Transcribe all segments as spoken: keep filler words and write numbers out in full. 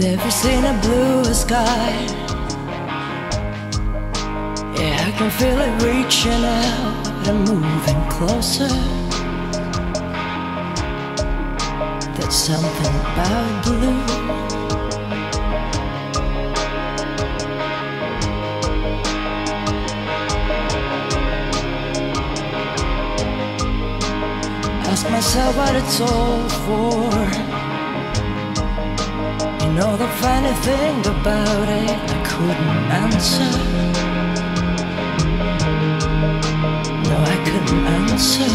Never seen a bluer sky. Yeah, I can feel it reaching out and moving closer. There's something about blue. Ask myself what it's all for. You know the funny thing about it, I couldn't answer. No, I couldn't answer.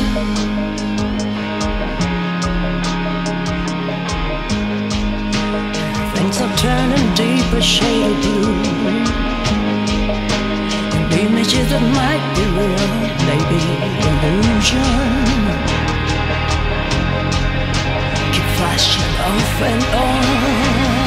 Things are turning deeper shade of blue, and images that might be real, maybe illusion, flashing off and on.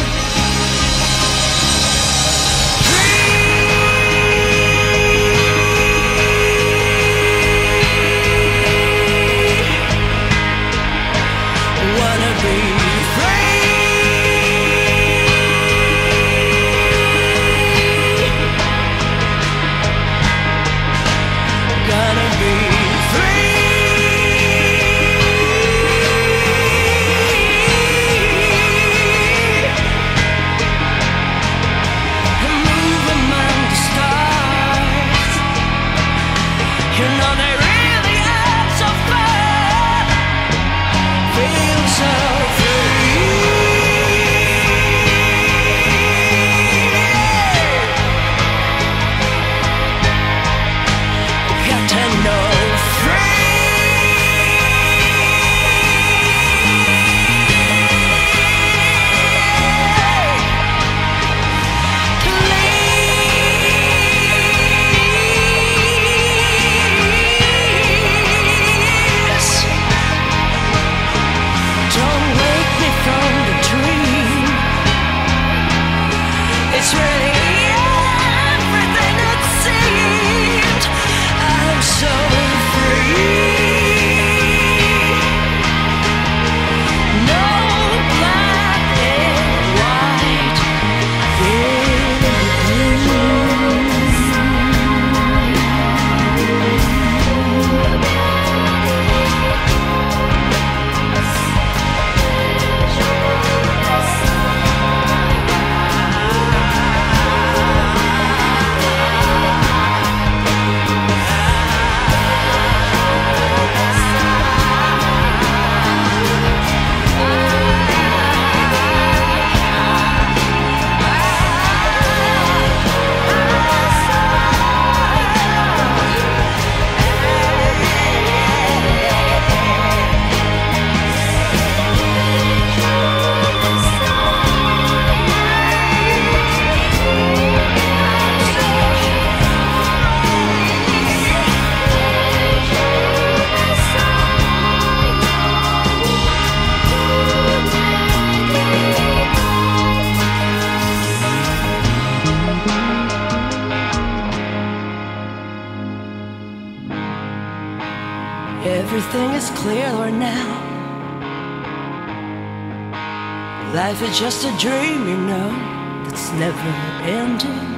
Everything is clearer now. Life is just a dream, you know, that's never ending.